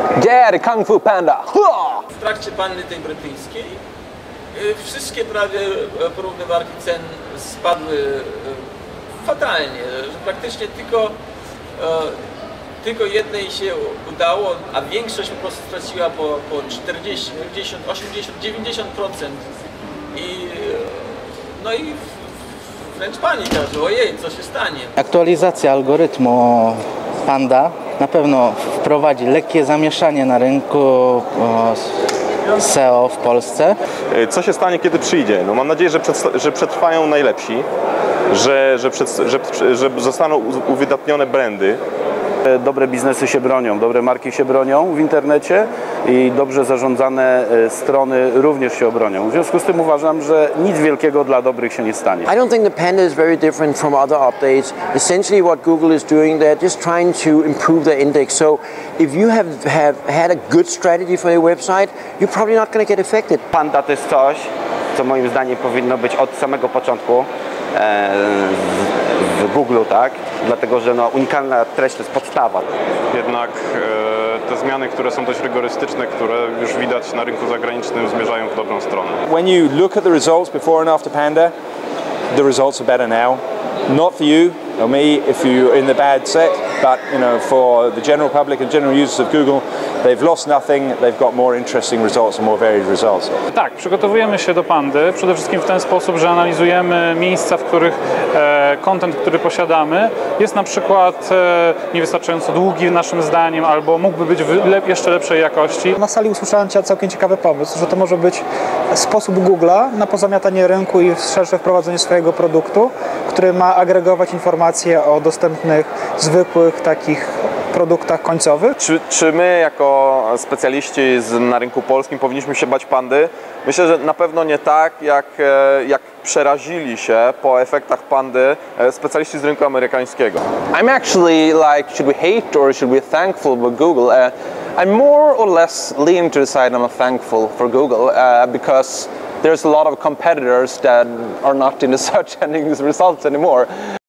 Yeah, the Kung Fu Panda! W trakcie panny tej brytyjskiej wszystkie prawie porównywarki cen spadły fatalnie, że praktycznie tylko jednej się udało, a większość po prostu straciła po 40, 50, 80, 90% i wręcz panika, że ojej, co się stanie. Aktualizacja algorytmu Panda na pewno wprowadzi lekkie zamieszanie na rynku SEO w Polsce. Co się stanie, kiedy przyjdzie? No mam nadzieję, że przetrwają najlepsi, że zostaną uwydatnione brandy. Dobre biznesy się bronią, dobre marki się bronią w internecie i dobrze zarządzane strony również się obronią. W związku z tym uważam, że nic wielkiego dla dobrych się nie stanie. I don't think the Panda is very different from other updates. Essentially what Google is doing, they're just trying to improve their index. So if you have had a good strategy for your website, you're probably not going to get affected. Panda to jest coś, co moim zdaniem powinno być od samego początku w Google, tak? Dlatego, że unikalna treść to jest podstawa. Jednak te zmiany, które są dość rygorystyczne, które już widać na rynku zagranicznym, zmierzają w dobrą stronę. When you look at the results before and after Panda, the results are better now. Not for you or me if you're in the bad set, but for the general public and general users of Google, they've lost nothing, they've got more interesting results and more varied results. Tak, przygotowujemy się do Pandy przede wszystkim w ten sposób, że analizujemy miejsca, w których content, który posiadamy, jest na przykład niewystarczająco długi naszym zdaniem albo mógłby być jeszcze lepszej jakości. Na sali usłyszałem całkiem ciekawy pomysł, że to może być sposób Google'a na pozamiatanie rynku i szersze wprowadzenie swojego produktu, który ma agregować informacje o dostępnych, zwykłych takich produktach końcowych. Czy my jako specjaliści na rynku polskim powinniśmy się bać Pandy? Myślę, że na pewno nie tak, jak przerazili się po efektach Pandy specjaliści z rynku amerykańskiego. I'm actually like, should we hate or should we be thankful for Google? I'm more or less leaning to the side I'm thankful for Google because there's a lot of competitors that are not in the search engine results anymore.